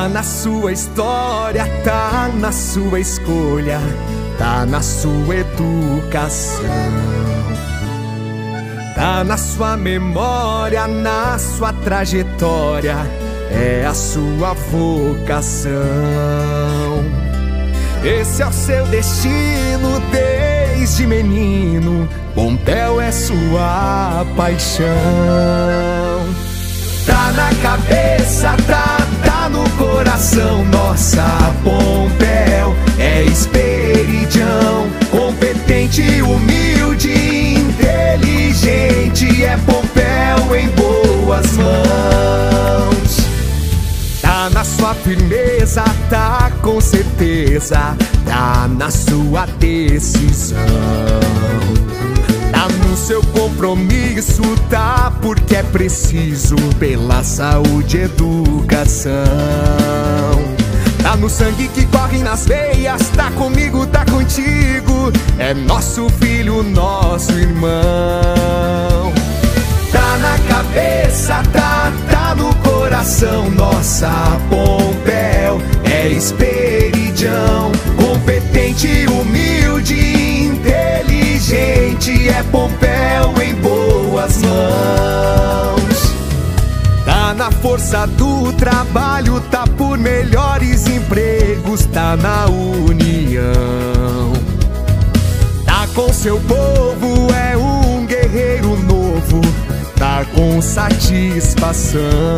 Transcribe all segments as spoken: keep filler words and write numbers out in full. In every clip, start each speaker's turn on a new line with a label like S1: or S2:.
S1: Tá na sua história, tá na sua escolha, tá na sua educação, tá na sua memória, na sua trajetória, é a sua vocação. Esse é o seu destino desde menino, Pompéu é sua paixão. Tá na cabeça, tá, tá no coração, nossa Pompéu é Esperidião. Competente, humilde, inteligente, é Pompéu em boas mãos. Tá na sua firmeza, tá com certeza, tá na sua decisão, tá no seu compromisso, tá porque é preciso pela saúde e educação. Tá no sangue que corre nas veias, tá comigo, tá contigo, é nosso filho, nosso irmão. Tá na cabeça, tá, tá no coração, nossa Pompéu é Esperidião. Competente, humilde, inteligente, é Pompéu em boas mãos. Tá na força do trabalho, tá por melhores empregos, tá na união. Tá com seu povo, é um guerreiro novo, tá com satisfação.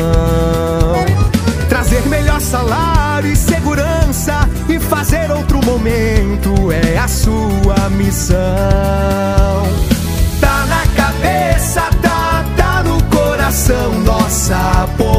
S1: Trazer melhor salário e segurança e fazer outro momento é a sua missão. Tá na cabeça, tá, tá no coração, nossa Pompéu